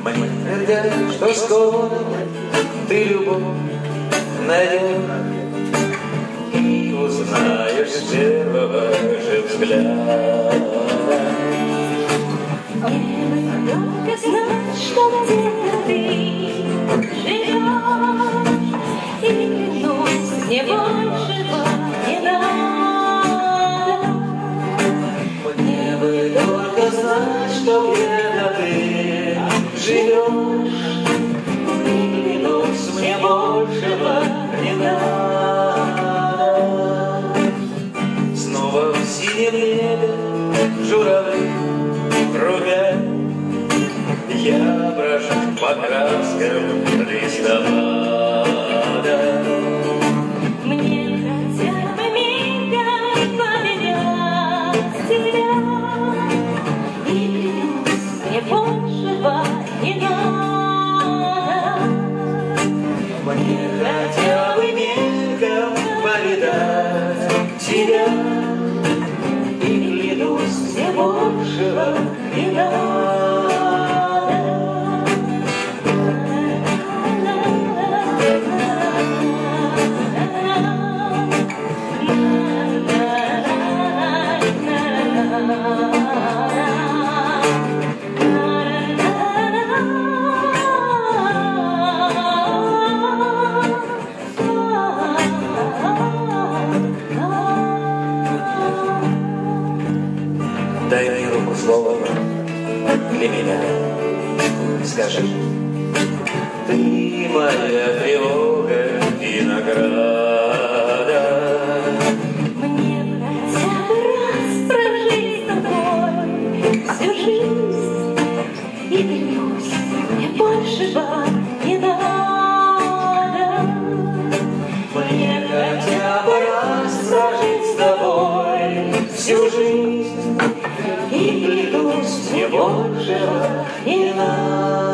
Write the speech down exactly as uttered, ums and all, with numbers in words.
Мне говорят, что скоро ты любовь найдешь и узнаешь с первого же взгляда. Мне бы только знать, что где-то ты живешь, и клянусь, мне большего не надо. Мне бы только знать, что где-то ты живешь, и клянусь, мне большего не надо. Снова в синем небе журавли трубят, я брожу по краскам листопада. Мне хотя бы мигом поменять тебя, и клянусь, мне большего не надо. Мне хотя бы мельком повидать тебя, и клянусь, мне большего не надо. Дай мне руку, слово для меня. Скажи, ты моя тревога и награда. Мне бы хотя бы раз прожить с тобой всю жизнь, и клянусь, мне большего не надо. Мне хотя бы раз прожить с тобой всю жизнь, и клянусь, мне большего не надо.